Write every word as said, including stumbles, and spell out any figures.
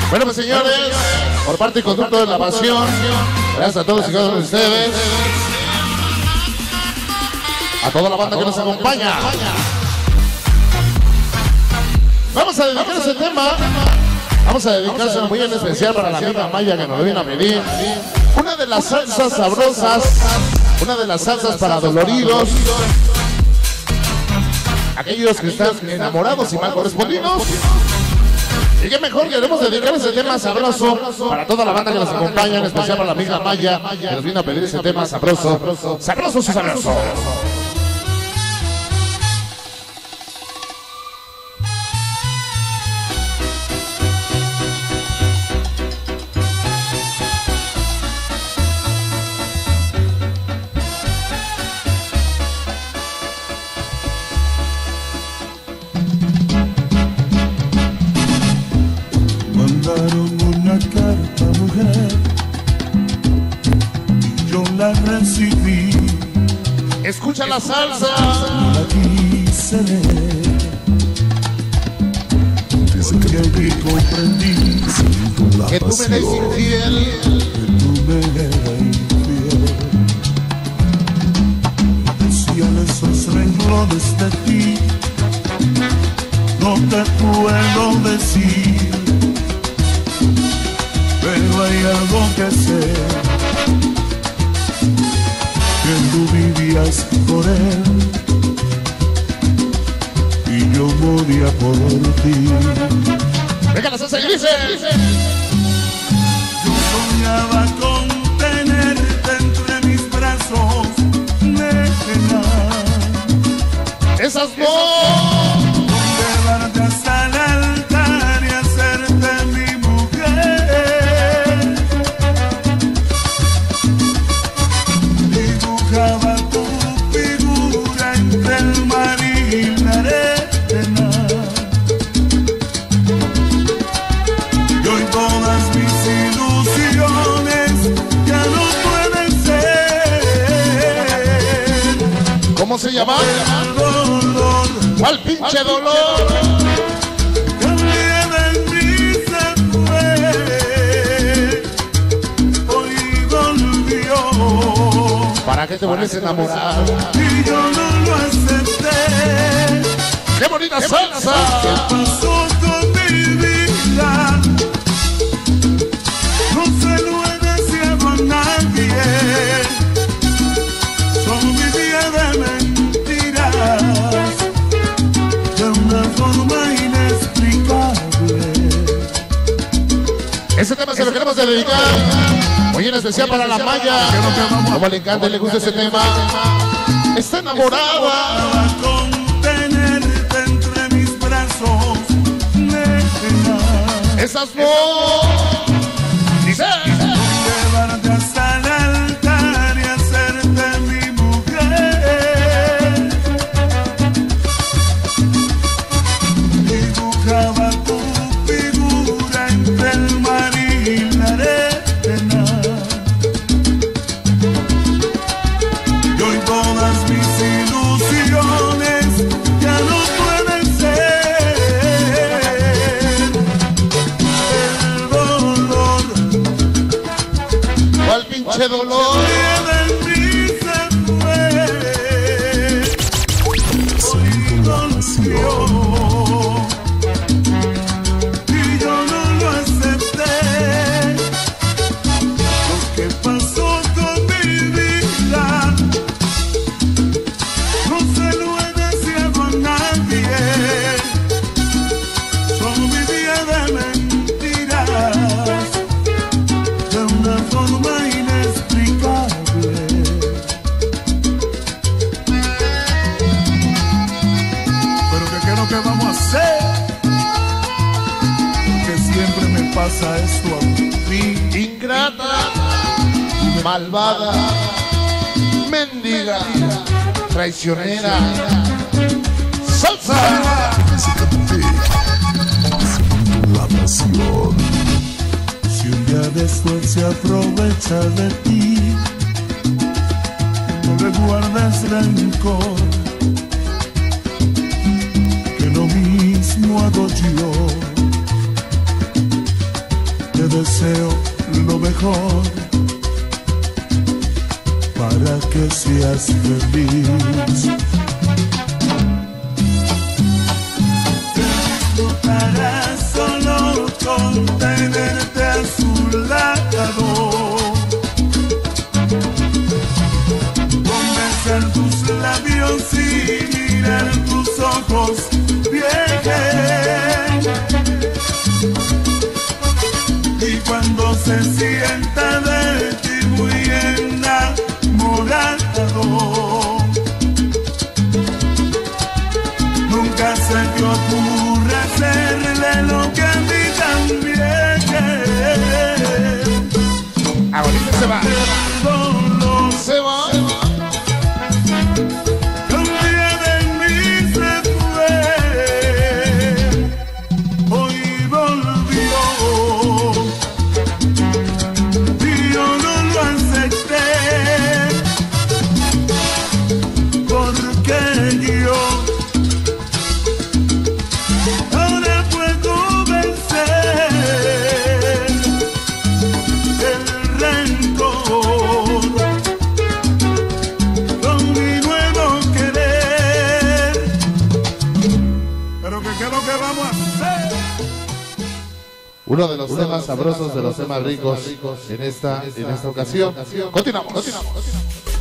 Bueno, pues señores, por parte y conducto de la pasión, gracias a todos y cada uno de ustedes, a toda la banda que nos acompaña. Vamos a dedicar ese tema, vamos a dedicárselo muy en especial para la amiga Maya que nos viene a pedir una de las salsas sabrosas, una de las salsas para doloridos, aquellos que están enamorados y mal correspondidos. Y qué mejor, queremos dedicar ese tema sabroso para toda la banda que nos acompaña, en especial para la amiga Maya que nos viene a pedir ese tema sabroso, sabroso, sabroso. Una carta, mujer, y yo la recibí. Escucha la salsa. La quise leer, porque vi, comprendí que tú me eres infiel, que tú me eras infiel. Decían esos renglones de ti, no te puedo decir. Pero hay algo que sé, que tú vivías por él y yo moría por ti. Venga la salsa y dice: yo soñaba con tenerte entre mis brazos, nena. Esas no. Llevarte hasta el altar y hacerte mi mujer. Dibujaba tu figura entre el mar y la arena. Y hoy todas mis ilusiones ya no pueden ser. ¿Cómo se llama? Dolor. ¿Cuál pinche dolor? ¿Para qué te vuelves a enamorar? Y yo no lo acepté. ¡Qué bonita salsa! ¿Qué pasó con mi vida? No se lo he deseado a nadie. Solo vivía de mentiras, de una forma inexplicable. Ese tema se lo queremos dedicar muy en especial para la Maya. Como le encanta y le gusta ese tema. Está enamorada. Con tenerte entre mis brazos, nena. Esas no. Dice: Llevarte hasta el altar y hacerte mi mujer. Dibujaba tu figura entre el mar y la arena. Y hoy todas mis ilusiones ya no pueden ser. El dolor, ¿cuál pinche dolor? de mí se fue. Hoy volvió. Y yo no lo acepté. Lo que pasó con mi vida no se lo he deseado a nadie. Solo vivía de mentiras, de una forma inexplicable. Pero que qué es lo que vamos a hacer, que siempre me pasa esto a mí. Ingrata, malvada, mendiga, traicionera. ¡Salsa! La pasión. Si un día de esto se aprovecha de ti, no le guardes rencor, que lo mismo hago yo. ojos viajen, y cuando se sienta de ti muy enamorado, nunca se te ocurra hacerle lo que a mí también. Ahorita se va. Se va. Un día de mí se fue, hoy volvió, y yo no lo acepté, porque yo ahora puedo vencer el rencor con mi nuevo querer. Pero que qué es lo que vamos a hacer. Uno de los temas sabrosos, de los temas ricos en esta, en esta ocasión. Continuamos. Continuamos.